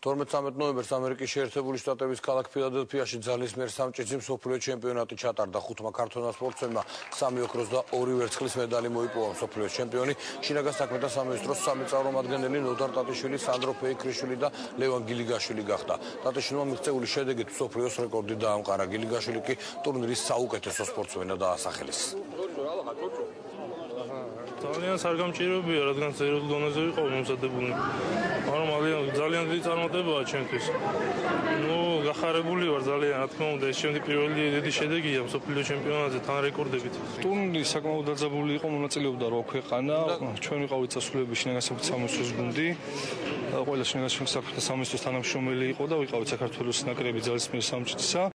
12 ნოემბერს ამერიკის შეერთებული შტატების ქალაქ ფილადელფიაში ძალის მიერ სამჭიდრო მსოფლიო ჩემპიონატი ჩატარდა. 5 ქართველმა სპორტსმენმა 3 ოქროს და 2 ვერცხლის медალი მოიპოვა. მსოფლიო ჩემპიონი შინაგან საქმეთა სამინისტროს სამწარო მადგენელი ნოდარ ტატიშვილი, სანდრო ფეიქრიშვილი და ლევან გილიგაშვილი გახდა. ტატიშვილმა მიღწეული შედეგით მსოფლიოს რეკორდი დაამყარა. გილიგაშვილი კი ტურნირის საუკეთესო სპორტსმენად დაასახელეს. ძალიან სარგამჭიროებია, რადგან ზეროს დონეზე ვიყავ მომზადებული. ძალიან დიდი წარმატებაა ჩემთვის. გახარებული ვარ ძალიან, რა თქმა უნდა, ეს შემდგი პირველი დიდი შედეგია მსოფლიო ჩემპიონატზე თან რეკორდებით. ტურნირი საკმაოდ დაძაბული იყო, მონაწილეობდა 8 ქვეყანა. ჩვენ ვიყავით წასულები შინაგან საქმეთა სამინისტროს გუნდი. ყველა შინაგან საქმეთა სამინისტროს თანამშრომელი იყო და ვიყავით საქართველოს ნაკრები ძალის მიერ სამჭიდროსა.